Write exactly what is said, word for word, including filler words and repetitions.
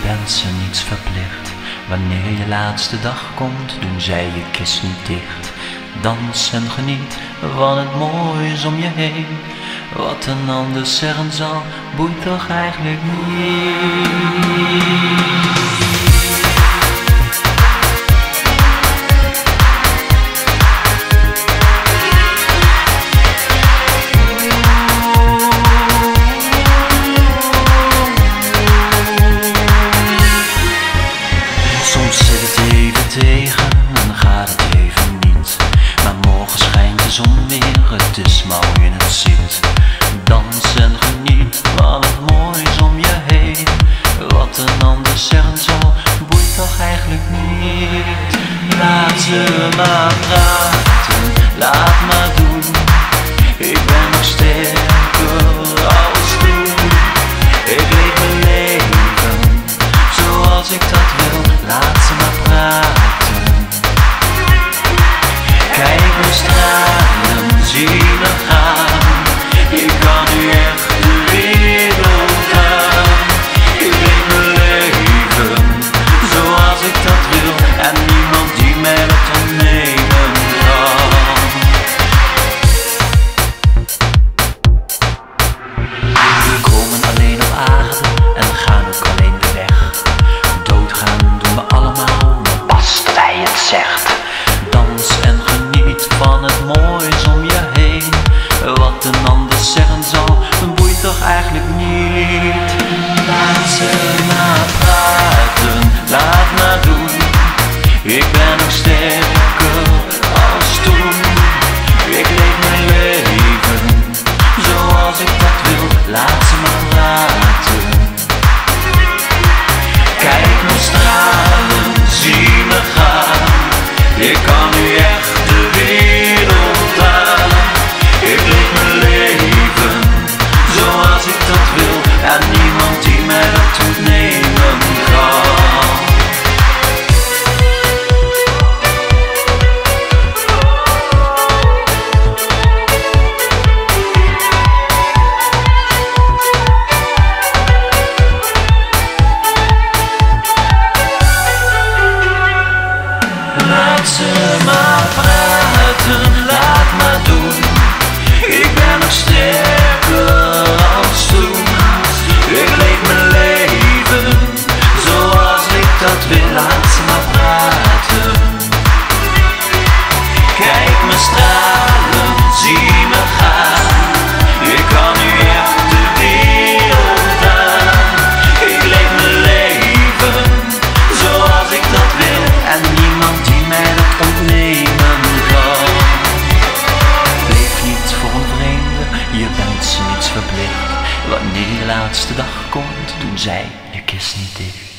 bent ze niets verplicht. Wanneer je laatste dag komt, doen zij je kist niet dicht. Dans en geniet van het moois om je heen. Wat een ander zeggen zal, boeit toch eigenlijk niet. Soms zit het even tegen en gaat het even niet. Maar morgen schijnt de zon weer, het is maar hoe je het ziet. Dans en geniet van het moois om je heen. Wat een ander zeggen zal, boeit toch eigenlijk niet. Laat ze maar praten, laat maar doen. Ik ben nog sterker als toen. Ik leef mijn leven zoals ik dat wil. Laat ze maar praten. Kijk me stralen, zie me gaan. Ik kan nu echt de wereld aan. Ik leef mijn leven zoals ik dat wil. En niemand die mij dat ontnemen kan. We komen alleen op aarde en gaan ook alleen weer weg. Doodgaan doen we allemaal, maar pas dat hij het zegt. Dans en geniet van het moois om je heen. Wat een ander zeggen zal, boeit toch eigenlijk niet. Laat ze maar praten, laat maar doen. Ik ben nog sterker als toen. Ik leef mijn leven zoals ik dat wil. Laat ze maar praten. Kijk me stralen, zie me gaan. Ik kan nu echt de wereld aan. Ik leef mijn leven zoals ik dat wil. En niemand die mij dat ontnemen kan. Laat ze maar praten, laat maar doen. Ik ben nog sterker als toen. Ik leef mijn leven zoals ik dat wil. Laat ze maar praten. Kijk me stralen, zie me gaan. Ik kan nu echt de wereld aan. Ik leef mijn leven zoals ik dat wil. En niemand die mij dat ontnemen kan. Leef niet voor een vreemde, je bent ze niets verplicht. Wanneer je laatste dag komt, doen zij je kist niet dicht.